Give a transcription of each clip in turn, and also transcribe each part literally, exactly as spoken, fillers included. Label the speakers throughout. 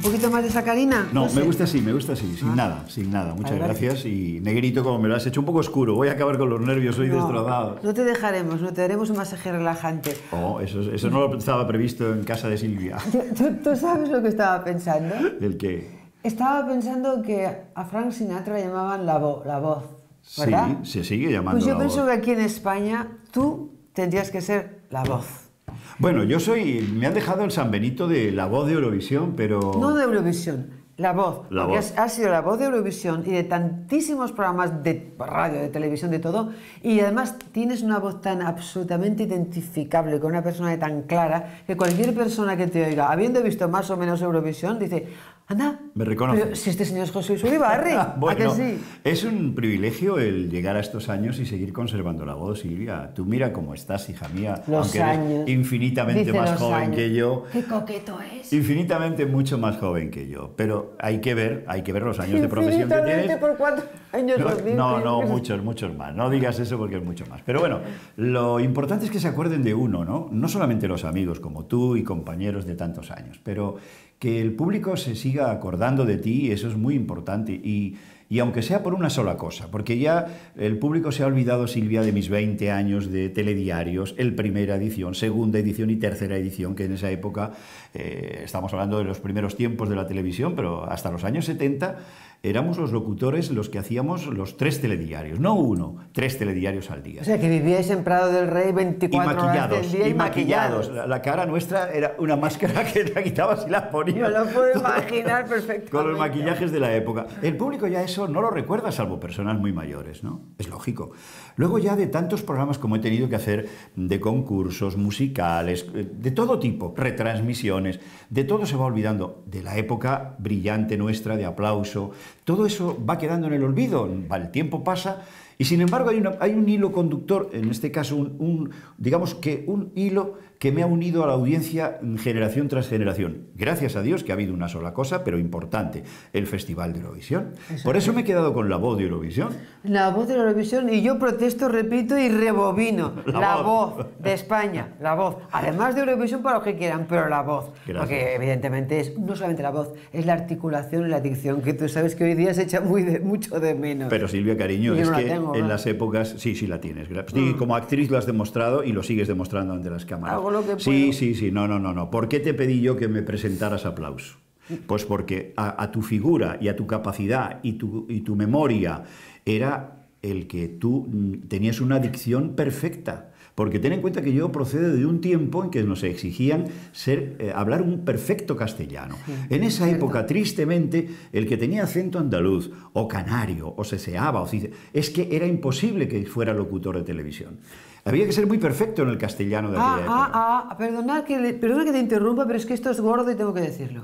Speaker 1: poquito más de sacarina?
Speaker 2: No,
Speaker 1: No
Speaker 2: me
Speaker 1: sé.
Speaker 2: gusta así, me gusta así, sin
Speaker 1: Ah.
Speaker 2: nada, sin nada. Muchas
Speaker 1: Vale, vale.
Speaker 2: gracias. Y negrito, como me lo has hecho un poco oscuro, voy a acabar con los nervios, soy
Speaker 1: No,
Speaker 2: destrozado.
Speaker 1: no te dejaremos, no te haremos un masaje relajante.
Speaker 2: Oh, eso, eso no lo estaba previsto en casa de Silvia.
Speaker 1: ¿Tú, tú- tú sabes lo que estaba pensando?
Speaker 2: ¿El qué?
Speaker 1: Estaba pensando que a Frank Sinatra llamaban la, vo- la voz,
Speaker 2: Sí,
Speaker 1: ¿verdad?
Speaker 2: se sigue llamando
Speaker 1: Pues yo
Speaker 2: la
Speaker 1: pienso
Speaker 2: voz.
Speaker 1: que aquí en España tú tendrías que ser la voz.
Speaker 2: Bueno, yo soy... Me han dejado el San Benito de la voz de Eurovisión, pero...
Speaker 1: No de Eurovisión, la voz.
Speaker 2: La
Speaker 1: porque
Speaker 2: voz.
Speaker 1: Has, has sido la voz de Eurovisión y de tantísimos programas de radio, de televisión, de todo. Y además tienes una voz tan absolutamente identificable con una persona tan clara que cualquier persona que te oiga, habiendo visto más o menos Eurovisión, dice, anda,
Speaker 2: Me reconoce.
Speaker 1: pero si este señor es José Luis Uribarri, ¿a que
Speaker 2: Bueno,
Speaker 1: sí?
Speaker 2: es un privilegio el llegar a estos años y seguir conservando la voz, Silvia. Tú mira cómo estás, hija mía,
Speaker 1: Los
Speaker 2: aunque
Speaker 1: años.
Speaker 2: eres infinitamente
Speaker 1: Dice
Speaker 2: más
Speaker 1: los
Speaker 2: joven
Speaker 1: años.
Speaker 2: que yo.
Speaker 1: Qué coqueto es.
Speaker 2: Infinitamente mucho más joven que yo. Pero hay que ver, hay que ver los años de profesión que
Speaker 1: Infinitamente
Speaker 2: tienes.
Speaker 1: por cuatro años los mil,
Speaker 2: No, no,
Speaker 1: que-
Speaker 2: muchos, muchos más. No digas eso porque es mucho más. Pero bueno, lo importante es que se acuerden de uno, ¿no? No solamente los amigos como tú y compañeros de tantos años, pero que el público se siga acordando de ti, eso es muy importante. Y, y aunque sea por una sola cosa, porque ya el público se ha olvidado, Silvia, de mis veinte años de telediarios, el primera edición, segunda edición y tercera edición, que en esa época, eh, estamos hablando de los primeros tiempos de la televisión, pero hasta los años setenta, éramos los locutores los que hacíamos los tres telediarios, no uno, tres telediarios al día.
Speaker 1: O sea, que vivíais en Prado del Rey
Speaker 2: Y
Speaker 1: veinticuatro horas
Speaker 2: maquillados,
Speaker 1: del día
Speaker 2: y maquillados. La, la cara nuestra era una máscara que la quitabas y la ponías.
Speaker 1: Me lo puedo imaginar perfectamente.
Speaker 2: Con los maquillajes de la época. El público ya eso no lo recuerda, salvo personas muy mayores, ¿no? Es lógico. Luego ya de tantos programas como he tenido que hacer, de concursos, musicales, de todo tipo, retransmisiones, de todo se va olvidando. De la época brillante nuestra, de aplauso, todo eso va quedando en el olvido. El tiempo pasa y sin embargo hay, una, hay un hilo conductor, en este caso un, un, digamos que un hilo que me ha unido a la audiencia generación tras generación. Gracias a Dios que ha habido una sola cosa, pero importante, el Festival de Eurovisión.
Speaker 1: Eso
Speaker 2: Por eso
Speaker 1: es.
Speaker 2: me he quedado con la voz de Eurovisión.
Speaker 1: La voz de la Eurovisión, y yo protesto, repito y rebobino.
Speaker 2: La
Speaker 1: La,
Speaker 2: voz.
Speaker 1: voz. de España, la voz. Además de Eurovisión para los que quieran, pero la voz.
Speaker 2: Gracias.
Speaker 1: Porque evidentemente es no solamente la voz, es la articulación y la dicción, que tú sabes que hoy día se echa muy de, mucho de menos.
Speaker 2: Pero Silvia, cariño,
Speaker 1: Yo
Speaker 2: es
Speaker 1: no la
Speaker 2: que
Speaker 1: tengo,
Speaker 2: en
Speaker 1: ¿no?
Speaker 2: las épocas... Sí, sí la tienes. gra- Sí, como actriz lo has demostrado y lo sigues demostrando ante las cámaras.
Speaker 1: Hago lo que
Speaker 2: Sí,
Speaker 1: puedo.
Speaker 2: sí, sí. No, no, no, no. ¿Por qué te pedí yo que me presentaras aplauso? Pues porque a, a tu figura y a tu capacidad y tu, y tu memoria era el que tú mm, tenías una dicción perfecta. Porque ten en cuenta que yo procedo de un tiempo en que nos exigían ser, eh, hablar un perfecto castellano.
Speaker 1: Sí,
Speaker 2: en esa
Speaker 1: cierto.
Speaker 2: época, tristemente, el que tenía acento andaluz, o canario, o seseaba, o cice- es que era imposible que fuera locutor de televisión. Había que ser muy perfecto en el castellano de
Speaker 1: Ah,
Speaker 2: aquella época.
Speaker 1: ah, ah, perdona que, le- perdona que te interrumpa, pero es que esto es gordo y tengo que decirlo.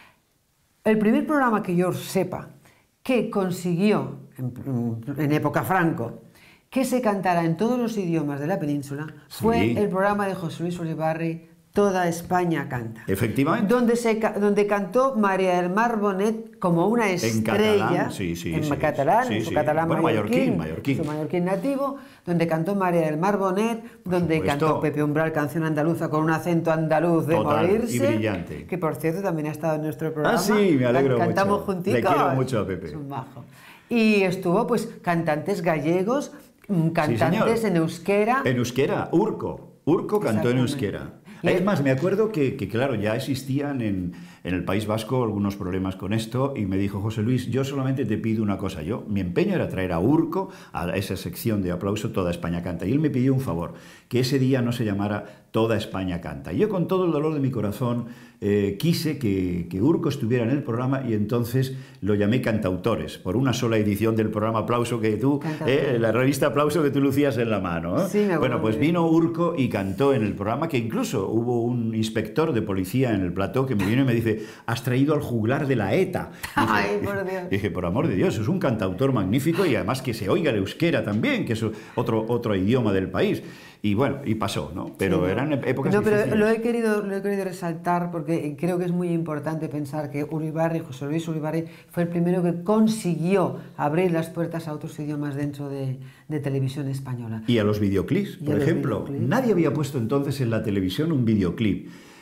Speaker 1: El primer programa que yo sepa que consiguió, en, en época Franco, que se cantara en todos los idiomas de la península, fue
Speaker 2: Sí.
Speaker 1: el programa de José Luis Uribarri, Toda España canta.
Speaker 2: Efectivamente.
Speaker 1: Donde, se, ca- donde cantó María del Mar Bonet como una estrella.
Speaker 2: catalán, sí, sí,
Speaker 1: En
Speaker 2: sí,
Speaker 1: catalán,
Speaker 2: sí,
Speaker 1: en su
Speaker 2: sí.
Speaker 1: catalán
Speaker 2: Bueno,
Speaker 1: mallorquín,
Speaker 2: mallorquín, mallorquín.
Speaker 1: su mallorquín nativo, donde cantó María del Mar Bonet, donde
Speaker 2: supuesto.
Speaker 1: cantó Pepe Umbral, canción andaluza con un acento andaluz de
Speaker 2: Total,
Speaker 1: morirse.
Speaker 2: y brillante.
Speaker 1: Que por cierto también ha estado en nuestro programa.
Speaker 2: Ah, sí, me alegro
Speaker 1: Can- Cantamos
Speaker 2: mucho.
Speaker 1: juntitos.
Speaker 2: Le quiero mucho a Pepe.
Speaker 1: Es un majo. Y estuvo pues cantantes gallegos, mm, cantantes
Speaker 2: señor.
Speaker 1: en euskera.
Speaker 2: En euskera, Urco. Urco cantó en
Speaker 1: Exactamente.
Speaker 2: euskera.
Speaker 1: Y
Speaker 2: Es
Speaker 1: el-
Speaker 2: más, me acuerdo que, que, claro, ya existían en, en el País Vasco algunos problemas con esto y me dijo, José Luis, yo solamente te pido una cosa. Yo, mi empeño era traer a Urco a esa sección de aplauso Toda España Canta. Y él me pidió un favor, que ese día no se llamara Toda España Canta. Y yo con todo el dolor de mi corazón eh, quise que, que Urco estuviera en el programa y entonces lo llamé Cantautores, por una sola edición del programa Aplauso que tú, eh, la revista Aplauso que tú lucías en la mano. ¿eh?
Speaker 1: Sí, me acuerdo
Speaker 2: Bueno, pues
Speaker 1: muy bien.
Speaker 2: vino Urco y cantó en el programa, que incluso hubo un inspector de policía en el plató que me vino y me dice, has traído al juglar de la ETA. Dije,
Speaker 1: Ay, por Dios.
Speaker 2: Dije, por amor de Dios, es un cantautor magnífico y además que se oiga el euskera también, que es otro, otro idioma del país. Y bueno, y pasó, ¿no? Pero
Speaker 1: Sí, ¿no?
Speaker 2: eran épocas
Speaker 1: No, pero
Speaker 2: difíciles.
Speaker 1: lo he, querido, lo he querido resaltar porque creo que es muy importante pensar que Uribarri, José Luis Uribarri, fue el primero que consiguió abrir las puertas a otros idiomas dentro de, de televisión española.
Speaker 2: Y a los videoclips,
Speaker 1: Y a
Speaker 2: por
Speaker 1: los
Speaker 2: ejemplo.
Speaker 1: videoclips.
Speaker 2: Nadie había puesto entonces en la televisión un videoclip.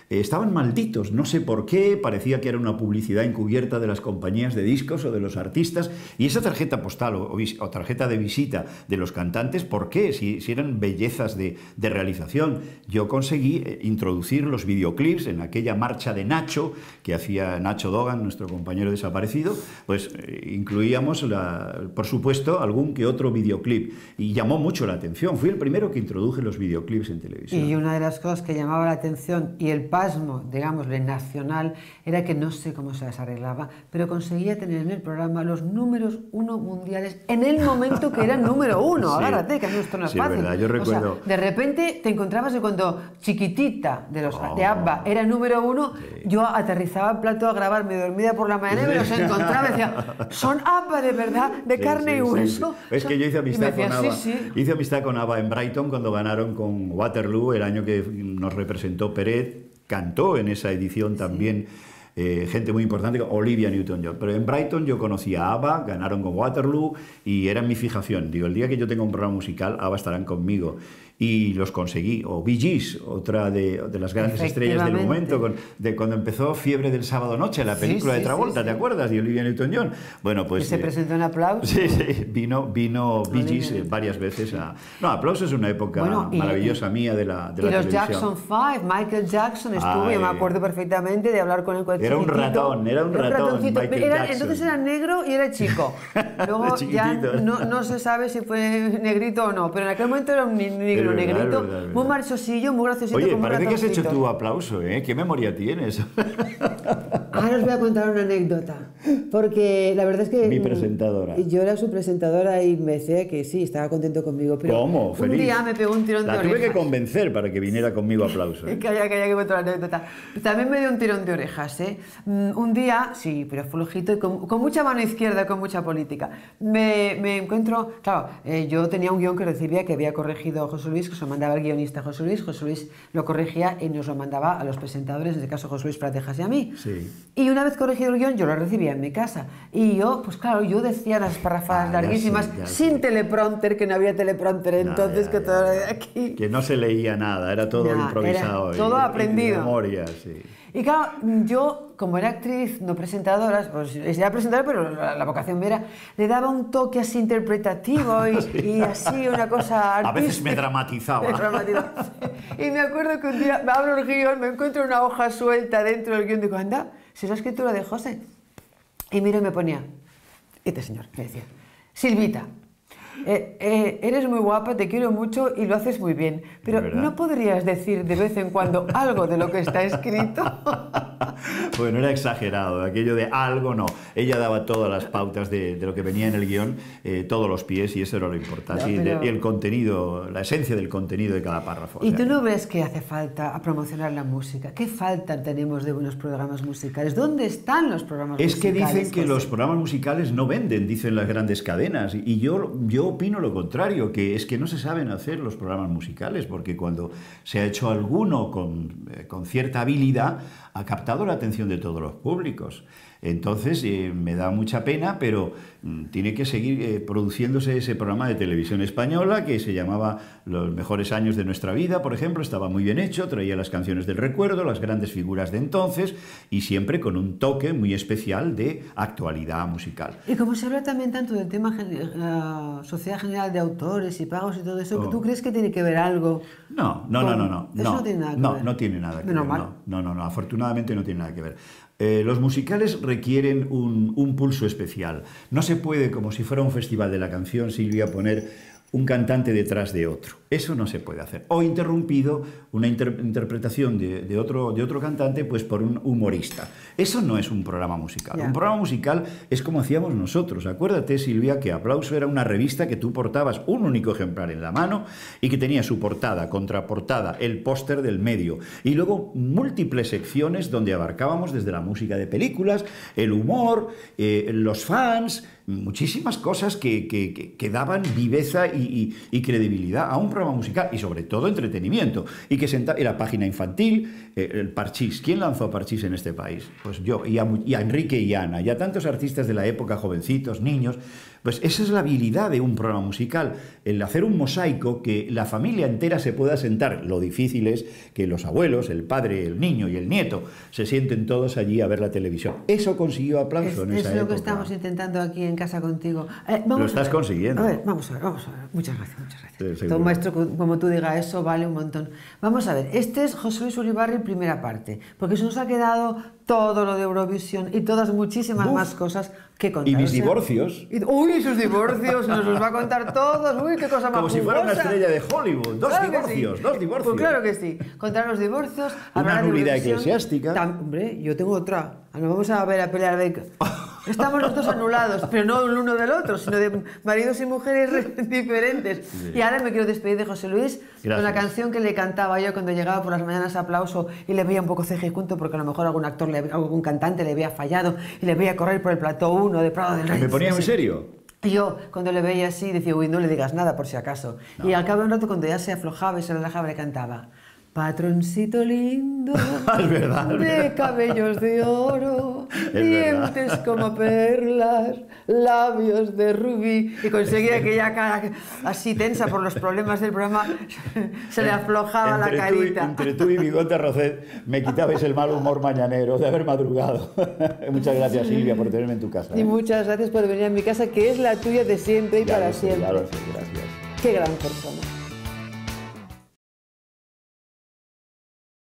Speaker 2: eh, estaban malditos, no sé por qué, parecía que era una publicidad encubierta de las compañías de discos o de los artistas, y esa tarjeta postal o, o, o tarjeta de visita de los cantantes, ¿por qué? Si, si eran bellezas de, de realización. Yo conseguí eh, introducir los videoclips en aquella marcha de Nacho, que hacía Nacho Dogan, nuestro compañero desaparecido, pues eh, incluíamos, la, por supuesto, algún que otro videoclip, y llamó mucho la atención. Fui el primero que introduje los videoclips en televisión.
Speaker 1: Y una de las cosas que llamaba la atención y el pasmo, digámosle, nacional, era que no sé cómo se las arreglaba, pero conseguía tener en el programa los números uno mundiales en el momento que eran número uno. Sí. Agárrate, que a mí esto no es
Speaker 2: sí,
Speaker 1: fácil.
Speaker 2: Verdad, yo recuerdo...
Speaker 1: O sea, de repente te encontrabas de cuando Chiquitita de, los, oh. de ABBA era número uno, sí. yo aterrizaba al plato a grabar, me dormía por la mañana y me los encontraba y decía, son ABBA de verdad, de sí, carne sí, y hueso.
Speaker 2: Sí, sí. Es que yo hice amistad
Speaker 1: decía,
Speaker 2: con ABBA.
Speaker 1: Sí, sí.
Speaker 2: Hice amistad con ABBA en Brighton cuando ganaron con Waterloo, el año que nos representó Peret, cantó en esa edición también sí. eh, gente muy importante, Olivia Newton-John. Pero en Brighton yo conocí a ABBA, ganaron con Waterloo y era mi fijación. Digo, el día que yo tenga un programa musical, ABBA estarán conmigo. Y los conseguí. O Bee Gees, otra de, de las grandes estrellas del momento, con, de cuando empezó Fiebre del Sábado Noche, la película sí, sí, de Travolta, sí, sí. ¿te acuerdas? De Olivia Newton-John. Bueno, pues...
Speaker 1: Que se eh, presentó en Aplausos.
Speaker 2: Sí, sí, vino, vino Bee Gees eh, varias veces a... No, Aplausos es una época bueno, y,
Speaker 1: y,
Speaker 2: maravillosa mía de la, de
Speaker 1: y
Speaker 2: la
Speaker 1: los
Speaker 2: televisión.
Speaker 1: Jackson Five, Michael Jackson estuvo, yo me acuerdo perfectamente de hablar con él cuando
Speaker 2: era un ratón, era un
Speaker 1: era
Speaker 2: ratón, Michael
Speaker 1: era,
Speaker 2: Jackson.
Speaker 1: Entonces era negro y era chico. Luego ya no, no se sabe si fue negrito o no, pero en aquel momento era un negro
Speaker 2: verdad,
Speaker 1: negrito.
Speaker 2: Verdad, verdad.
Speaker 1: Muy marchosillo, muy graciosito.
Speaker 2: Oye,
Speaker 1: como
Speaker 2: parece que has hecho tu aplauso, ¿eh? ¿Qué memoria tienes?
Speaker 1: Ahora os voy a contar una anécdota, porque la verdad es que...
Speaker 2: Mi presentadora.
Speaker 1: Yo era su presentadora y me decía que sí, estaba contento conmigo, pero...
Speaker 2: ¿Cómo? Feliz.
Speaker 1: Un día me pegó un tirón
Speaker 2: la
Speaker 1: de orejas.
Speaker 2: La tuve que convencer para que viniera conmigo a aplauso. ¿eh?
Speaker 1: Calla, calla, que cuento la anécdota. También me dio un tirón de orejas, ¿eh? Un día, sí, pero flojito y con, con mucha mano izquierda, con mucha política. Me, me encuentro... Claro, eh, yo tenía un guión que recibía que había corregido José Luis, que se lo mandaba el guionista José Luis. José Luis lo corregía y nos lo mandaba a los presentadores, en este caso José Luis Pratejas y a mí.
Speaker 2: Sí.
Speaker 1: Y una vez corregido el guión, yo lo recibía en mi casa. Y yo, pues claro, yo decía las parrafadas ah, larguísimas, sé, sin sé. teleprompter, que no había teleprompter entonces, ya, que ya, todo de aquí.
Speaker 2: Que no se leía nada, era todo ya, improvisado.
Speaker 1: Era todo
Speaker 2: y,
Speaker 1: aprendido.
Speaker 2: Y memoria, sí.
Speaker 1: Y claro, yo, como era actriz, no presentadora, pues era presentadora, pero la, la vocación era, le daba un toque así interpretativo y, sí. y así una cosa artística.
Speaker 2: A veces me dramatizaba.
Speaker 1: Me dramatizaba. Y me acuerdo que un día me abro el guión, me encuentro una hoja suelta dentro del guión, digo, anda, si es la escritura de José. Y miro y me ponía, este señor, me decía, Silvita, Eh, eh, eres muy guapa, te quiero mucho y lo haces muy bien, pero ¿no podrías decir de vez en cuando algo de lo que está escrito?
Speaker 2: Bueno, era exagerado, aquello de algo no. Ella daba todas las pautas de, de lo que venía en el guión, eh, todos los pies, y eso era lo importante. No, pero... y, de, y el contenido, la esencia del contenido de cada párrafo.
Speaker 1: ¿Y o sea, tú no ves que hace falta a promocionar la música? ¿Qué falta tenemos de buenos programas musicales? ¿Dónde están los programas
Speaker 2: es
Speaker 1: musicales?
Speaker 2: Es que dicen que
Speaker 1: José?
Speaker 2: Los programas musicales no venden, dicen las grandes cadenas, y yo, yo opino lo contrario, que es que no se saben hacer los programas musicales, porque cuando se ha hecho alguno con, eh, con cierta habilidad, ha captado la atención de todos los públicos. Entonces, eh, me da mucha pena, pero mm, tiene que seguir eh, produciéndose ese programa de televisión española que se llamaba Los mejores años de nuestra vida, por ejemplo. Estaba muy bien hecho, traía las canciones del recuerdo, las grandes figuras de entonces, y siempre con un toque muy especial de actualidad musical.
Speaker 1: Y como se habla también tanto del tema uh, Sociedad General de Autores y pagos y todo eso, oh. ¿tú crees que tiene que ver algo?
Speaker 2: No, no, con... no, no, no.
Speaker 1: Eso no,
Speaker 2: no
Speaker 1: tiene nada que
Speaker 2: no,
Speaker 1: ver.
Speaker 2: No tiene nada que
Speaker 1: Menos
Speaker 2: ver.
Speaker 1: mal.
Speaker 2: No, no, no, no, afortunadamente no tiene nada que ver. Eh, los musicales requieren un, un pulso especial. No se puede, como si fuera un festival de la canción, Silvia, poner un cantante detrás de otro. Eso no se puede hacer. O interrumpido una inter interpretación de, de, otro, de otro cantante pues por un humorista. Eso no es un programa musical. Yeah. Un programa musical es como hacíamos nosotros. Acuérdate, Silvia, que Aplauso era una revista que tú portabas un único ejemplar en la mano y que tenía su portada, contraportada, el póster del medio. Y luego múltiples secciones donde abarcábamos desde la música de películas, el humor, eh, los fans, muchísimas cosas que, que, que, que daban viveza y, y, y credibilidad a un programa musical y sobre todo entretenimiento. Y que senta era página infantil, eh, el Parchís. ¿Quién lanzó a Parchís en este país? Pues yo, y a, y a Enrique y Ana, y a tantos artistas de la época, jovencitos, niños. Pues esa es la habilidad de un programa musical, el hacer un mosaico que la familia entera se pueda sentar. Lo difícil es que los abuelos, el padre, el niño y el nieto se sienten todos allí a ver la televisión. Eso consiguió aplauso
Speaker 1: es,
Speaker 2: en esa
Speaker 1: es
Speaker 2: época.
Speaker 1: Es lo que estamos intentando aquí en casa contigo. Eh, vamos
Speaker 2: lo estás
Speaker 1: a
Speaker 2: consiguiendo.
Speaker 1: A ver, vamos a ver, vamos a ver. Muchas gracias, muchas gracias.
Speaker 2: Sí,
Speaker 1: todo un maestro como tú diga eso vale un montón. Vamos a ver, este es José Luis Uribarri, primera parte, porque se nos ha quedado todo lo de Eurovisión y todas muchísimas
Speaker 2: Uf.
Speaker 1: más cosas que contar.
Speaker 2: Y mis
Speaker 1: o sea,
Speaker 2: divorcios.
Speaker 1: Y, uy, sus divorcios, nos los va a contar todos. Uy, qué cosa más
Speaker 2: Como si fuera una
Speaker 1: jugosa.
Speaker 2: estrella de Hollywood. Dos
Speaker 1: Claro que
Speaker 2: divorcios,
Speaker 1: sí.
Speaker 2: dos divorcios.
Speaker 1: Pues claro que sí. Contar los divorcios.
Speaker 2: Una
Speaker 1: hablar de
Speaker 2: nulidad
Speaker 1: Eurovisión.
Speaker 2: eclesiástica.
Speaker 1: Tam- hombre, yo tengo otra. Nos vamos a ver a pelear de... Estamos los dos anulados, pero no el uno del otro, sino de maridos y mujeres re- diferentes.
Speaker 2: Sí.
Speaker 1: Y ahora me quiero despedir de José Luis
Speaker 2: Gracias.
Speaker 1: con la canción que le cantaba yo cuando llegaba por las mañanas a Aplauso y le veía un poco cejejunto porque a lo mejor algún actor, le, algún cantante le había fallado y le veía correr por el plató uno de Prado del Rey.
Speaker 2: ¿Me ponía en serio?
Speaker 1: Y yo, cuando le veía así, decía, uy, no le digas nada por si acaso.
Speaker 2: No.
Speaker 1: Y al cabo de un rato, cuando ya se aflojaba y se relajaba, le cantaba, patroncito lindo,
Speaker 2: Es verdad, es
Speaker 1: de
Speaker 2: verdad.
Speaker 1: cabellos de oro,
Speaker 2: Es
Speaker 1: dientes
Speaker 2: verdad.
Speaker 1: como perlas, labios de rubí. Y conseguía que ya cara así tensa por los problemas del programa, se le aflojaba la
Speaker 2: Entre tú y-
Speaker 1: carita.
Speaker 2: entre tú y Bigote Rocet me quitabais el mal humor mañanero de haber madrugado. Muchas gracias, Silvia, por tenerme en tu casa.
Speaker 1: Y
Speaker 2: ¿eh?
Speaker 1: muchas gracias por venir a mi casa, que es la tuya de siempre y
Speaker 2: Ya
Speaker 1: para
Speaker 2: lo sé,
Speaker 1: siempre.
Speaker 2: ya lo sé, gracias.
Speaker 1: Qué gran persona.